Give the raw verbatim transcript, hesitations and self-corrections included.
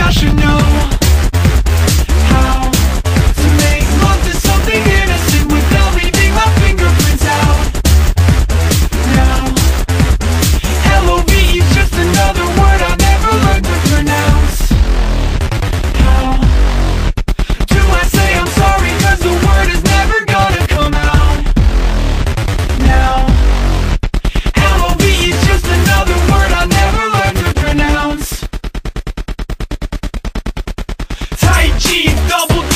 I should know how to make love to something innocent without leaving my fingerprints out. Now L O V E is just another word I never learned to pronounce. How do I say I'm sorry, cause the word is never gonna come out. Now L O V E is just another word I never learned to pronounce. Tight jeans, double